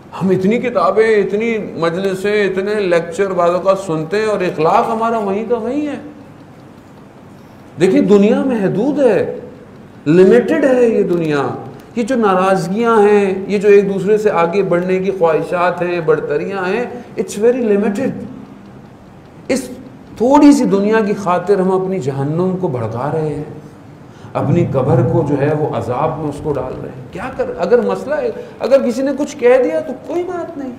हम इतनी किताबें, इतनी मजलिसें, इतने लेक्चर बाज़ों का सुनते हैं और इखलाक हमारा वहीं का वहीं है। देखिए दुनिया महदूद है, लिमिटेड है ये दुनिया। ये जो नाराज़गियाँ हैं, ये जो एक दूसरे से आगे बढ़ने की ख्वाहिशात हैं, बढ़तरियाँ हैं, इट्स वेरी लिमिटेड। इस थोड़ी सी दुनिया की खातिर हम अपनी जहन्नुम को भड़का रहे हैं, अपनी कब्र को जो है वो अजाब में उसको डाल रहे हैं। क्या कर, अगर मसला है, अगर किसी ने कुछ कह दिया तो कोई बात नहीं,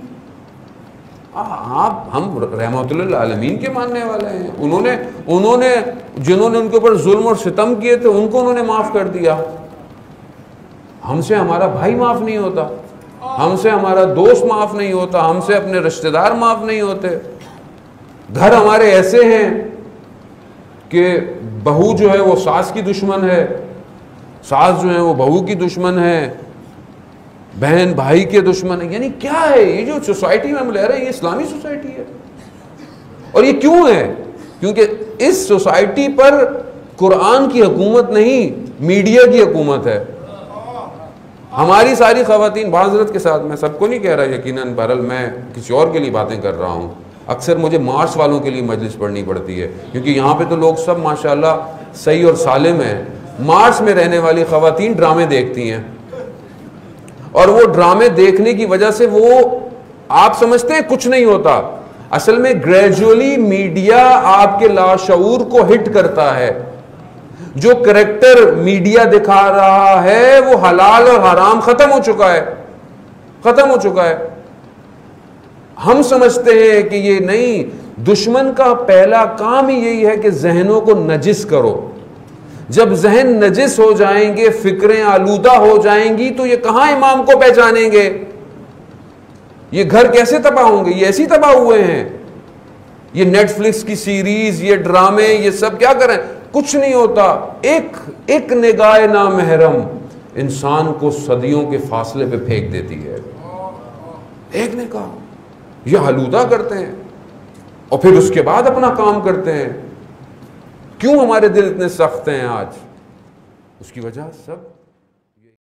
आप हम रहमतुल्लिल आलमीन के मानने वाले हैं। उन्होंने जिन्होंने उनके ऊपर जुल्म और सितम किए थे उनको उन्होंने माफ़ कर दिया। हमसे हमारा भाई माफ़ नहीं होता, हमसे हमारा दोस्त माफ़ नहीं होता, हमसे अपने रिश्तेदार माफ़ नहीं होते। घर हमारे ऐसे हैं कि बहू जो है वो सास की दुश्मन है, सास जो है वो बहू की दुश्मन है, बहन भाई के दुश्मन है। यानी क्या है ये जो सोसाइटी में हम रह रहे हैं, ये इस्लामी सोसाइटी है। और ये क्यों है? क्योंकि इस सोसाइटी पर कुरान की हुकूमत नहीं, मीडिया की हुकूमत है। हमारी सारी ख़वातीन, बाज़रत के साथ, मैं सबको नहीं कह रहा यकीनन, बहरहाल मैं किसी और के लिए बातें कर रहा हूँ। अक्सर मुझे मार्च वालों के लिए मजलिस पढ़नी पड़ती है, क्योंकि यहाँ पे तो लोग सब माशाल्लाह सही और सालिम हैं। मार्च में रहने वाली ख़वातीन ड्रामे देखती हैं, और वो ड्रामे देखने की वजह से वो, आप समझते हैं कुछ नहीं होता, असल में ग्रेजुअली मीडिया आपके लाशऊर को हिट करता है। जो करैक्टर मीडिया दिखा रहा है वो हलाल और हराम खत्म हो चुका है, खत्म हो चुका है। हम समझते हैं कि ये नहीं, दुश्मन का पहला काम ही यही है कि जहनों को नजिस करो। जब जहन नजिस हो जाएंगे, फिक्रें आलूदा हो जाएंगी, तो ये कहां इमाम को पहचानेंगे? ये घर कैसे तबाह होंगे? ये ऐसी तबाह हुए हैं। ये नेटफ्लिक्स की सीरीज, ये ड्रामे, ये सब क्या करें? कुछ नहीं होता। एक निगाह नामहरम इंसान को सदियों के फासले पे फेंक देती है। एक निगाह, ये आलूदा करते हैं और फिर उसके बाद अपना काम करते हैं। क्यों हमारे दिल इतने सख्त हैं आज? उसकी वजह सब